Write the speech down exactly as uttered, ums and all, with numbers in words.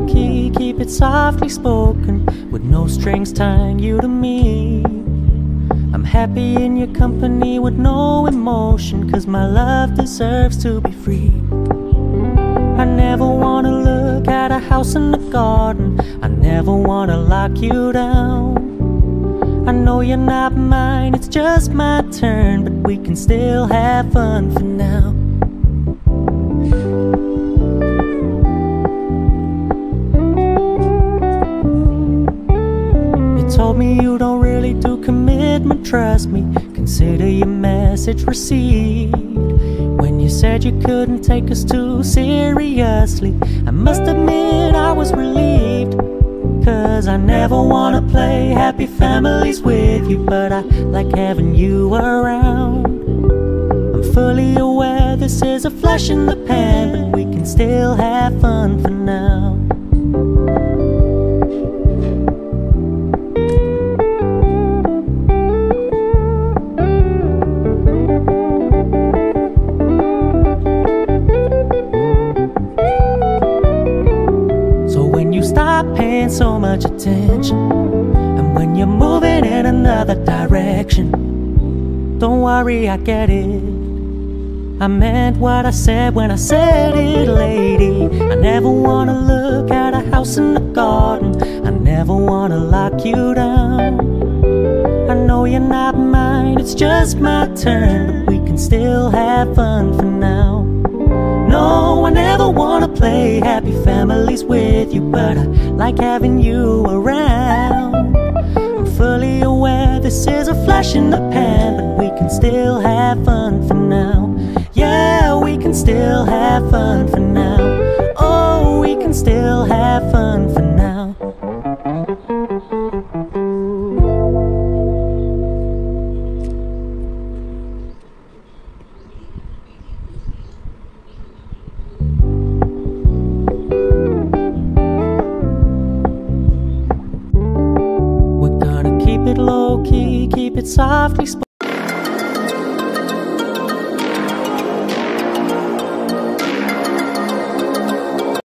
low-key, keep it softly spoken, with no strings tying you to me. I'm happy in your company with no emotion, 'cause my love deserves to be free. I never wanna look at a house in the garden, I never wanna lock you down. I know you're not mine, it's just my turn, but we can still have fun for now. You told me you don't really do commitment, trust me, consider your message received. When you said you couldn't take us too seriously, I must admit I was relieved. 'Cause I never wanna play happy families with you, but I like having you around. I'm fully aware this is a flash in the pan, but we can still have fun for now. Stop paying so much attention, and when you're moving in another direction, don't worry, I get it. I meant what I said when I said it, lady. I never wanna look at a house in the garden, I never wanna lock you down. I know you're not mine, it's just my turn, but we can still have fun for now. No, I never wanna play happy families with you, but I like having you around. I'm fully aware this is a flash in the pan, but we can still have fun for now. Yeah, we can still have fun for now. Oh, we can still have fun for now. Low-key, keep it softly spoken.